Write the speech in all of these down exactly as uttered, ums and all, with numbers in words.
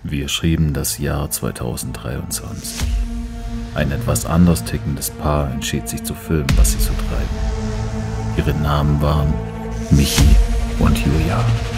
Wir schrieben das Jahr zweitausenddreiundzwanzig. Ein etwas anders tickendes Paar entschied sich zu filmen, was sie so treiben. Ihre Namen waren Michi und Julia.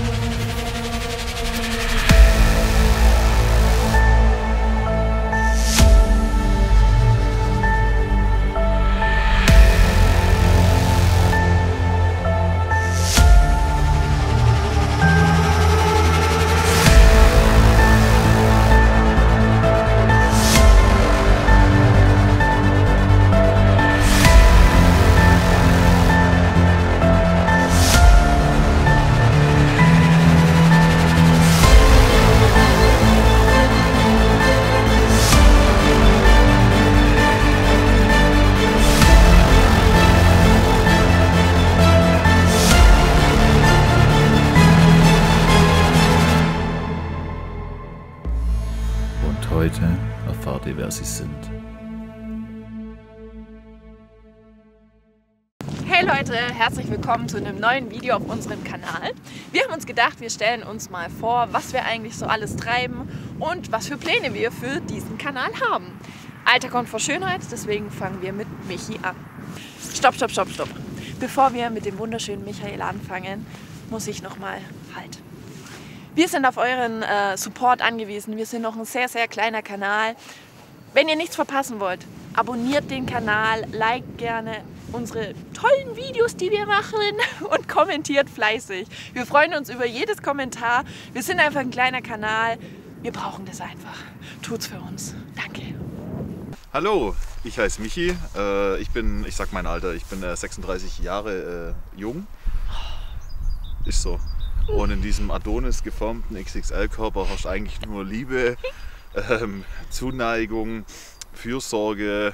Und heute erfahrt ihr, wer sie sind. Hey Leute, herzlich willkommen zu einem neuen Video auf unserem Kanal. Wir haben uns gedacht, wir stellen uns mal vor, was wir eigentlich so alles treiben und was für Pläne wir für diesen Kanal haben. Alter kommt vor Schönheit, deswegen fangen wir mit Michi an. Stopp, stopp, stopp, stopp. Bevor wir mit dem wunderschönen Michael anfangen, muss ich nochmal halt. Wir sind auf euren äh, Support angewiesen. Wir sind noch ein sehr, sehr kleiner Kanal. Wenn ihr nichts verpassen wollt, abonniert den Kanal, liked gerne unsere tollen Videos, die wir machen und kommentiert fleißig. Wir freuen uns über jedes Kommentar. Wir sind einfach ein kleiner Kanal. Wir brauchen das einfach. Tut's für uns. Danke. Hallo, ich heiße Michi. Äh, ich bin, ich sag mein Alter, ich bin äh, sechsunddreißig Jahre äh, jung. Ist so. Und in diesem Adonis geformten X X L-Körper herrscht eigentlich nur Liebe, ähm, Zuneigung, Fürsorge.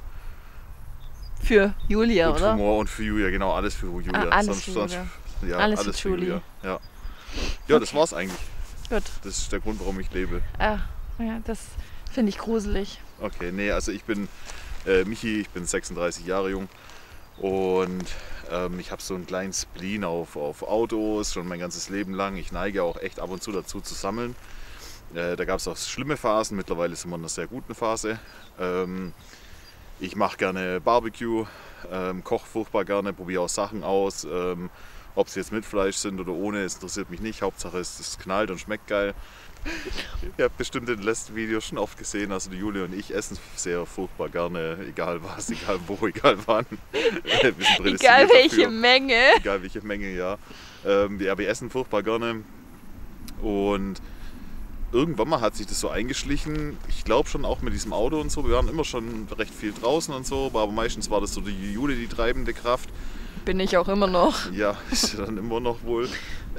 Für Julia, und oder? Humor und für Julia, genau, alles für Julia. Ah, alles sonst, für sonst, Julia. Ja, alles, alles für Julia. Ja, ja Okay. das war's eigentlich. Gut. Das ist der Grund, warum ich lebe. Ah, ja, das finde ich gruselig. Okay, nee, also ich bin äh, Michi, ich bin sechsunddreißig Jahre jung und ähm, ich habe so einen kleinen Spleen auf, auf Autos, schon mein ganzes Leben lang. Ich neige auch echt ab und zu dazu zu sammeln. Äh, da gab es auch schlimme Phasen, mittlerweile sind wir in einer sehr guten Phase. Ähm, ich mache gerne Barbecue, ähm, koche furchtbar gerne, probiere auch Sachen aus. Ähm, ob sie jetzt mit Fleisch sind oder ohne, es interessiert mich nicht. Hauptsache es, es knallt und schmeckt geil. Ihr habt bestimmt in den letzten Videos schon oft gesehen, also die Julia und ich essen sehr furchtbar gerne, egal was, egal wo, egal wann. Egal welche dafür. Menge. Egal welche Menge, ja. Ähm, ja. Wir essen furchtbar gerne und irgendwann mal hat sich das so eingeschlichen. Ich glaube schon auch mit diesem Auto und so, wir waren immer schon recht viel draußen und so, aber meistens war das so die Julia, die treibende Kraft. Bin ich auch immer noch. Ja, ist dann immer noch wohl.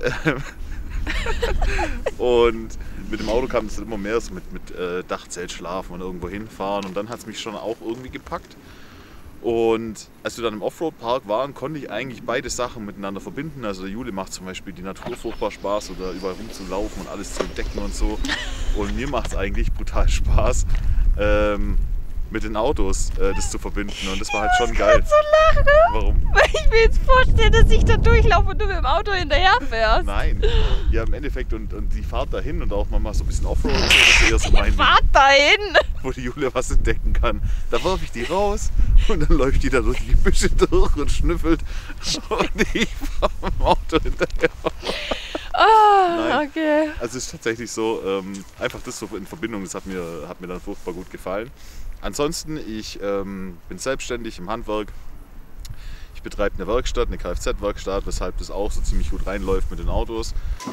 Und mit dem Auto kam es immer mehr so mit, mit äh, Dachzelt schlafen und irgendwo hinfahren und dann hat es mich schon auch irgendwie gepackt. Und als wir dann im Offroad-Park waren, konnte ich eigentlich beide Sachen miteinander verbinden. Also der Jule macht zum Beispiel die Natur furchtbar Spaß oder überall rumzulaufen und alles zu entdecken und so. Und mir macht es eigentlich brutal Spaß, ähm, mit den Autos äh, das zu verbinden und das war halt schon geil. Ich so lachen. Warum? Weil ich mir jetzt vorstelle, dass ich da durchlaufe und du mit dem Auto hinterher fährst. Nein, ja im Endeffekt und, und die Fahrt dahin und auch mal so ein bisschen Offroad und so, das ist eher so mein Fahrt dahin! Wo die Julia was entdecken kann. Da wirf ich die raus und dann läuft die da durch die Büsche durch und schnüffelt und ich fahre mit dem Auto hinterher. Oh, okay. Also es ist tatsächlich so, ähm, einfach das so in Verbindung, das hat mir, hat mir dann furchtbar gut gefallen. Ansonsten, ich ähm, bin selbstständig im Handwerk. Ich betreibe eine Werkstatt, eine Kfz-Werkstatt, weshalb das auch so ziemlich gut reinläuft mit den Autos.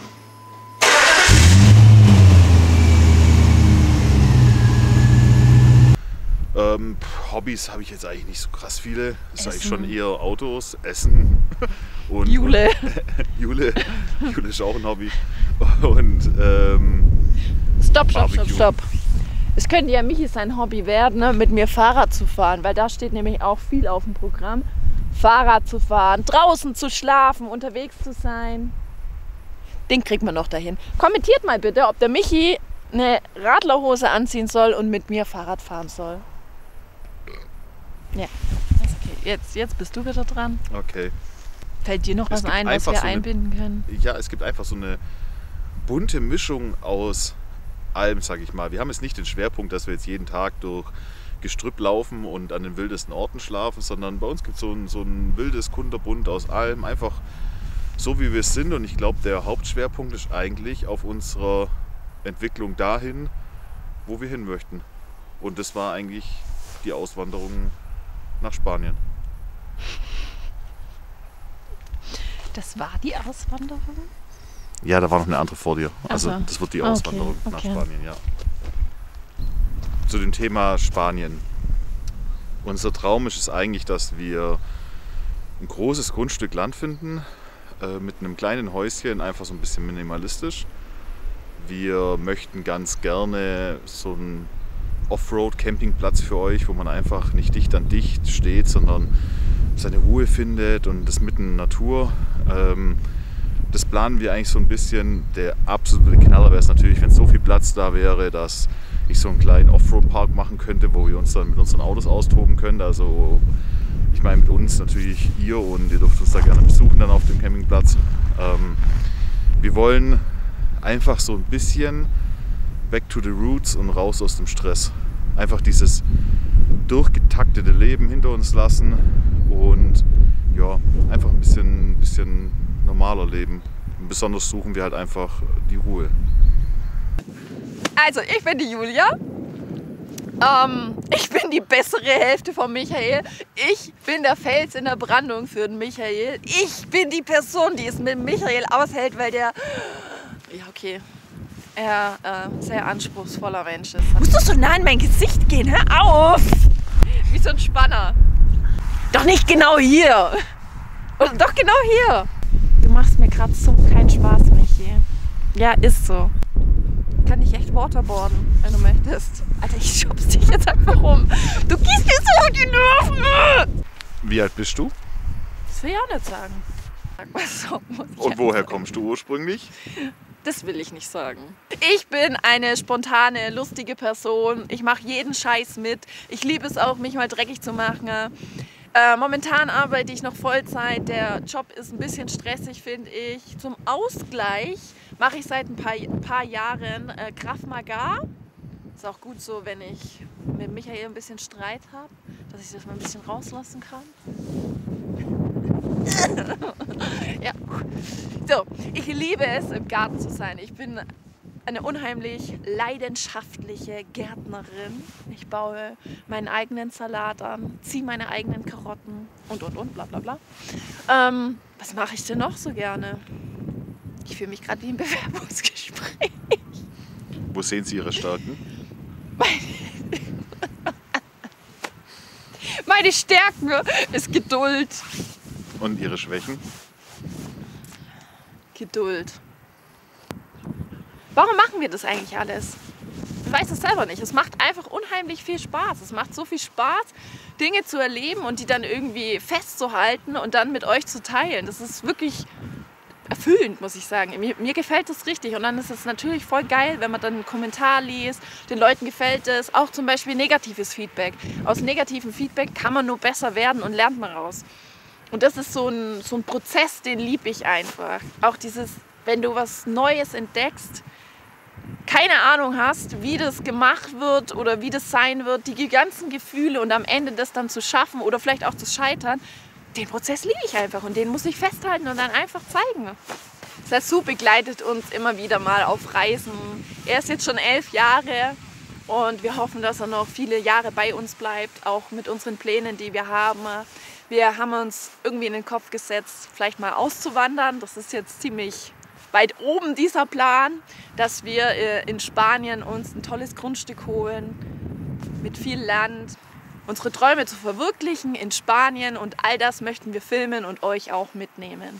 Ähm, Hobbys habe ich jetzt eigentlich nicht so krass viele. Das ist eigentlich schon eher Autos, Essen und Jule. Und, Jule. Jule ist auch ein Hobby. Und ähm, Stopp, stopp, stopp, stopp. Es könnte ja Michi sein Hobby werden, ne, mit mir Fahrrad zu fahren, weil da steht nämlich auch viel auf dem Programm. Fahrrad zu fahren, draußen zu schlafen, unterwegs zu sein. Den kriegt man noch dahin. Kommentiert mal bitte, ob der Michi eine Radlerhose anziehen soll und mit mir Fahrrad fahren soll. Ja, okay. Jetzt, jetzt bist du wieder dran. Okay. Fällt dir noch was ein, was wir so einbinden eine, können? Ja, es gibt einfach so eine bunte Mischung aus Alm, sage ich mal. Wir haben jetzt nicht den Schwerpunkt, dass wir jetzt jeden Tag durch Gestrüpp laufen und an den wildesten Orten schlafen, sondern bei uns gibt so es so ein wildes Kunterbund aus allem, einfach so wie wir es sind. Und ich glaube, der Hauptschwerpunkt ist eigentlich auf unserer Entwicklung dahin, wo wir hin möchten. Und das war eigentlich die Auswanderung nach Spanien. Das war die Auswanderung? Ja, da war noch eine andere vor dir. Also Ach so. das wird die Okay, Auswanderung nach okay. Spanien, ja. Zu dem Thema Spanien. Unser Traum ist es eigentlich, dass wir ein großes Grundstück Land finden, äh, mit einem kleinen Häuschen, einfach so ein bisschen minimalistisch. Wir möchten ganz gerne so einen Offroad-Campingplatz für euch, wo man einfach nicht dicht an dicht steht, sondern seine Ruhe findet und das mitten in Natur. Ähm, das planen wir eigentlich so ein bisschen. Der absolute Knaller wäre es natürlich, wenn so viel Platz da wäre, dass ich so einen kleinen Offroad-Park machen könnte, wo wir uns dann mit unseren Autos austoben können. Also ich meine mit uns natürlich ihr und ihr dürft uns da gerne besuchen dann auf dem Campingplatz. Ähm, wir wollen einfach so ein bisschen back to the roots und raus aus dem Stress. Einfach dieses durchgetaktete Leben hinter uns lassen und ja, einfach ein bisschen, ein bisschen normaler leben. Und besonders suchen wir halt einfach die Ruhe. Also, ich bin die Julia. Ähm, ich bin die bessere Hälfte von Michael. Ich bin der Fels in der Brandung für den Michael. Ich bin die Person, die es mit Michael aushält, weil der... Ja, okay. Er äh, sehr anspruchsvoller Mensch ist. Musst du so nah in mein Gesicht gehen? Hör auf! Wie so ein Spanner. Doch nicht genau hier. Oder doch genau hier. Du machst mir gerade so keinen Spaß, Michi. Ja, ist so. Kann ich echt waterboarden, wenn du möchtest. Alter, ich schubst dich jetzt einfach rum. Du gehst mir so auf die Nerven. Wie alt bist du? Das will ich auch nicht sagen. So, muss ich Und woher kommst du ursprünglich? Das will ich nicht sagen. Ich bin eine spontane, lustige Person. Ich mache jeden Scheiß mit. Ich liebe es auch, mich mal dreckig zu machen. Äh, momentan arbeite ich noch Vollzeit. Der Job ist ein bisschen stressig, finde ich. Zum Ausgleich mache ich seit ein paar, ein paar Jahren äh, Krav Maga. Ist auch gut so, wenn ich mit Michael ein bisschen Streit habe, dass ich das mal ein bisschen rauslassen kann. Ja. So, ich liebe es, im Garten zu sein. Ich bin eine unheimlich leidenschaftliche Gärtnerin. Ich baue meinen eigenen Salat an, ziehe meine eigenen Karotten und und und bla bla bla. Ähm, was mache ich denn noch so gerne? Ich fühle mich gerade wie im Bewerbungsgespräch. Wo sehen Sie Ihre Stärken? Meine Stärken ist Geduld. Und Ihre Schwächen? Geduld. Warum machen wir das eigentlich alles? Ich weiß es selber nicht. Es macht einfach unheimlich viel Spaß. Es macht so viel Spaß, Dinge zu erleben und die dann irgendwie festzuhalten und dann mit euch zu teilen. Das ist wirklich erfüllend, muss ich sagen. Mir, mir gefällt das richtig. Und dann ist es natürlich voll geil, wenn man dann einen Kommentar liest, den Leuten gefällt es. Auch zum Beispiel negatives Feedback. Aus negativem Feedback kann man nur besser werden und lernt man raus. Und das ist so ein, so ein Prozess, den liebe ich einfach. Auch dieses, wenn du was Neues entdeckst, keine Ahnung hast, wie das gemacht wird oder wie das sein wird, die ganzen Gefühle und am Ende das dann zu schaffen oder vielleicht auch zu scheitern, den Prozess liebe ich einfach und den muss ich festhalten und dann einfach zeigen. Sasu begleitet uns immer wieder mal auf Reisen. Er ist jetzt schon elf Jahre und wir hoffen, dass er noch viele Jahre bei uns bleibt, auch mit unseren Plänen, die wir haben. Wir haben uns irgendwie in den Kopf gesetzt, vielleicht mal auszuwandern. Das ist jetzt ziemlich weit oben, dieser Plan, dass wir in Spanien uns ein tolles Grundstück holen, mit viel Land, unsere Träume zu verwirklichen in Spanien und all das möchten wir filmen und euch auch mitnehmen.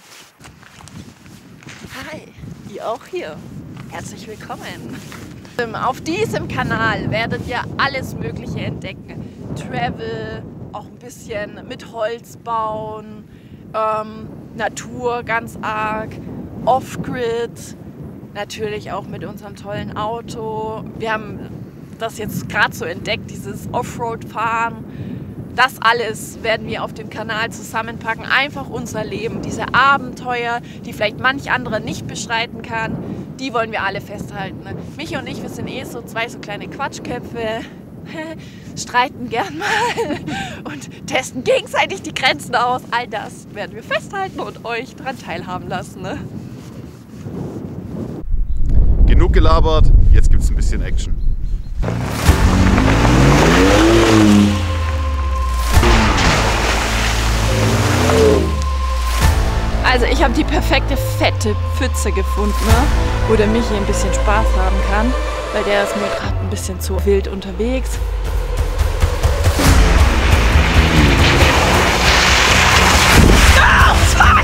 Hi, ihr auch hier. Herzlich willkommen. Auf diesem Kanal werdet ihr alles Mögliche entdecken. Travel, auch ein bisschen mit Holz bauen, ähm, Natur ganz arg, Off-Grid, natürlich auch mit unserem tollen Auto. Wir haben das jetzt gerade so entdeckt, dieses Offroad-Fahren. Das alles werden wir auf dem Kanal zusammenpacken. Einfach unser Leben, diese Abenteuer, die vielleicht manch anderer nicht beschreiten kann. die wollen wir alle festhalten. Ne? Michi und ich, wir sind eh so zwei so kleine Quatschköpfe, streiten gern mal und testen gegenseitig die Grenzen aus. All das werden wir festhalten und euch daran teilhaben lassen. Ne? Genug gelabert, jetzt gibt es ein bisschen Action. Also ich habe die perfekte fette Pfütze gefunden, ne? Wo der Michi ein bisschen Spaß haben kann, weil der ist mir gerade ein bisschen zu wild unterwegs. Oh, fuck!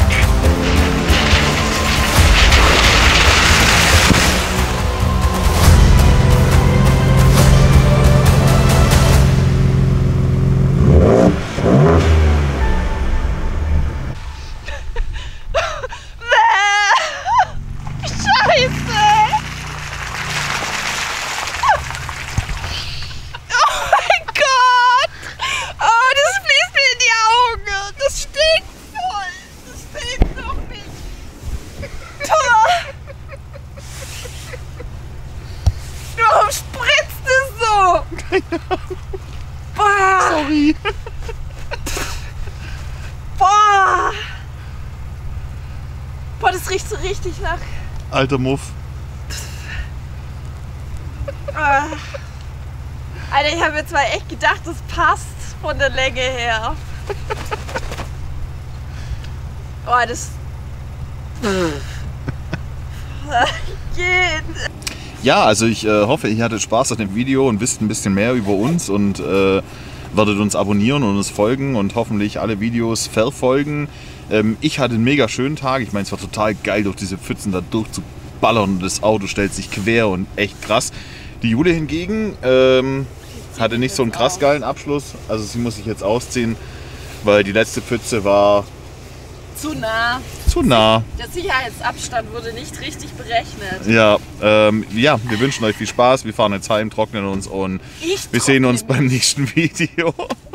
Boah. Sorry. Boah. Boah, das riecht so richtig nach... Alter Muff. Ah. Alter, ich habe mir zwar echt gedacht, das passt von der Länge her. Oh, das... Geht. Ja, also ich äh, hoffe, ihr hattet Spaß an dem Video und wisst ein bisschen mehr über uns und äh, werdet uns abonnieren und uns folgen und hoffentlich alle Videos verfolgen. Ähm, ich hatte einen mega schönen Tag. Ich meine, es war total geil, durch diese Pfützen da durchzuballern und das Auto stellt sich quer und echt krass. Die Jule hingegen ähm, hatte nicht so einen krass geilen Abschluss. Also sie muss sich jetzt ausziehen, weil die letzte Pfütze war zu nah. Zu nah. Der Sicherheitsabstand wurde nicht richtig berechnet. Ja, ähm, ja, wir wünschen euch viel Spaß. Wir fahren jetzt heim, trocknen uns und Ich wir sehen uns beim nächsten Video.